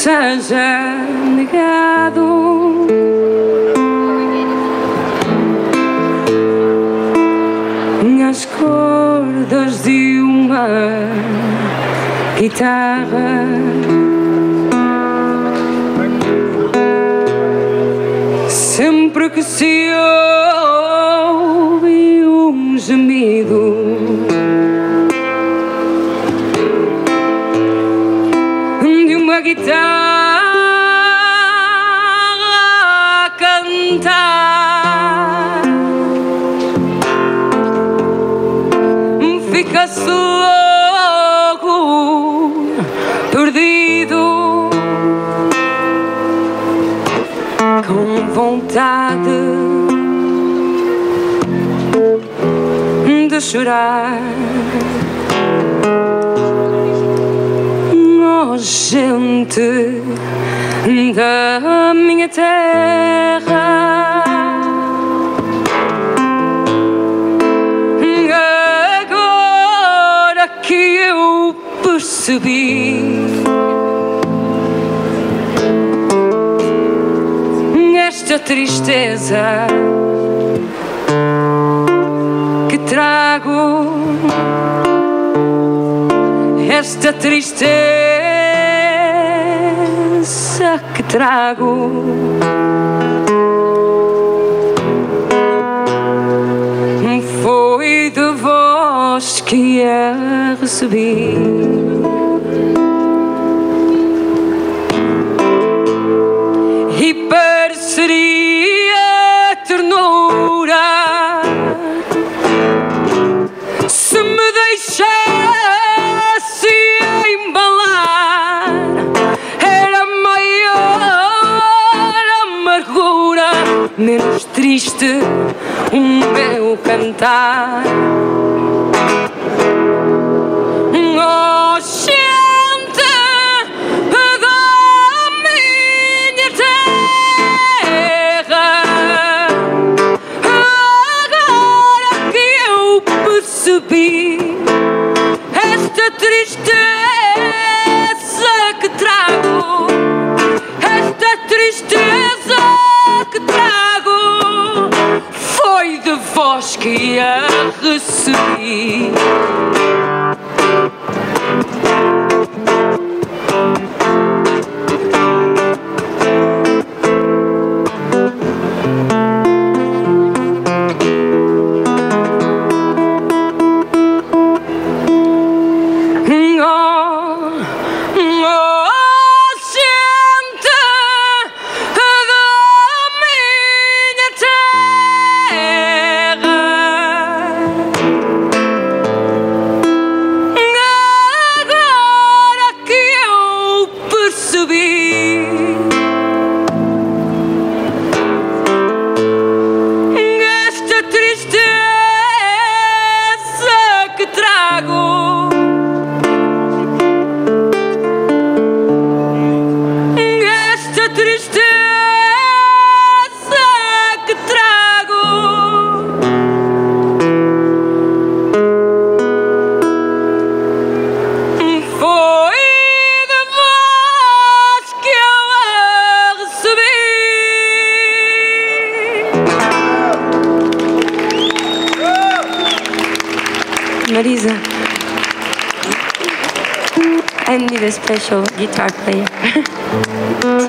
seja negado. As cordas de uma guitarra sempre que se ouve um gemido de uma guitarra a cantar, fica-se logo perdido, com vontade de chorar. Oh, gente da minha terra, agora que eu percebi esta tristeza que trago, esta tristeza que trago, foi de vós que a recebi. E pareceria ternura se me deixasse embalar, era maior amargura, menos triste o meu cantar. Oh, gente da minha terra, agora que eu percebi esta tristeza que trago, esta tristeza que trago, foi de vós que a recebi. Mariza, I need a special guitar player.